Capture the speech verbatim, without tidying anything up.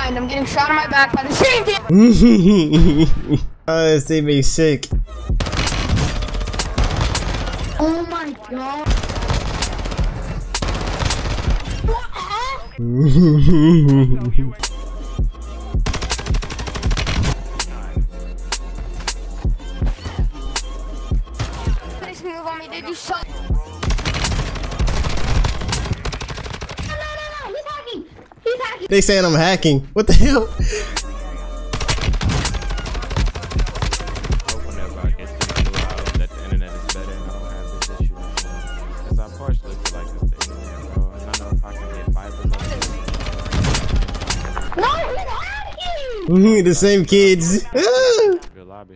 mind. I'm getting shot in my back by the same team. Oh, this team is sick. Oh my god. What? Finish move on me, did you shot? No, no, no, no, he's hacking. He's hacking. They saying I'm hacking. What the hell? The same kids.